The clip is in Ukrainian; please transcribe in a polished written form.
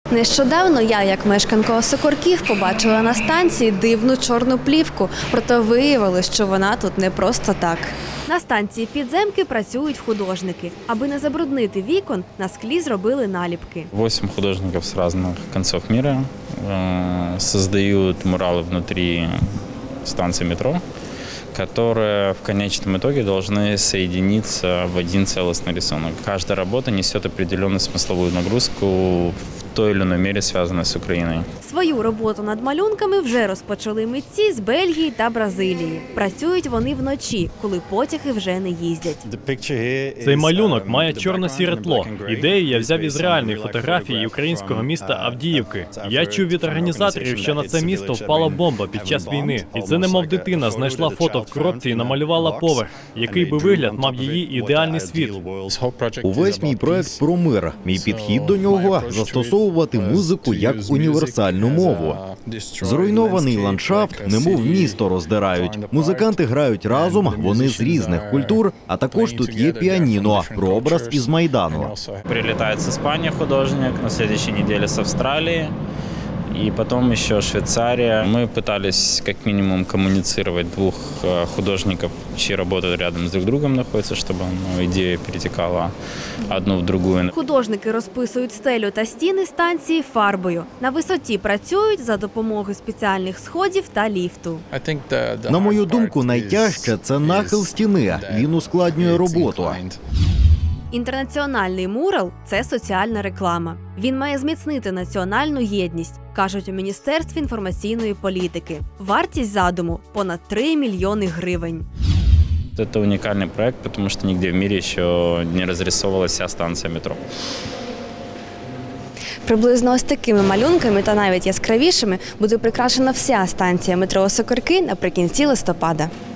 Нещодавно я, як мешканка Осокорків, побачила на станції дивну чорну плівку, проте виявилось, що вона тут не просто так. На станції підземки працюють художники. Аби не забруднити вікон, на склі зробили наліпки. 8 художников с разных концов мира создают муралы внутри станции метро, которые в конечном итоге должны соединиться в один целостный рисунок. Каждая работа несет определенную смысловую нагрузку в той или иной мере, связанной с Украиной. Свою роботу над малюнками вже розпочали митці з Бельгії та Бразилії. Працюють вони вночі, коли потяги вже не їздять. Цей малюнок має чорно-сіре тло. Ідею я взяв із реальної фотографії українського міста Авдіївки. Я чув від організаторів, що на це місто впала бомба під час війни. І це немов дитина знайшла фото в коробці і намалювала поверх, який би вигляд мав її ідеальний світ. Увесь мій проект про мир. Мій підхід до нього – застосовувати музику як універсальну мову. Зруйнований ландшафт, немов місто роздирають. Музиканти грають разом, вони з різних культур, а також тут є піаніно, прообраз із Майдану. Прилетает с Испании художник, на следующей неделе с Австралии, и потом еще Швейцария. Мы пытались как минимум коммуницировать двух художников, чьи работы рядом с друг другом находятся, чтобы идея перетекала одну в другую. Художники розписують стелю та стіни станції фарбою. На висоті працюють за допомогою спеціальних сходів та ліфту. На мою думку, найтяжче – це нахил стіни. Він ускладнює роботу. Інтернаціональний мурал – це соціальна реклама. Він має зміцнити національну єдність, кажуть у Міністерстві інформаційної політики. Вартість задуму – понад 3 мільйони гривень. Это уникальный проект, потому что нигде в мире еще не разрисовывалась вся станция метро. Приблизно ось такими малюнками та навіть яскравішими буде прикрашена вся станція метро Осокорки наприкінці листопада.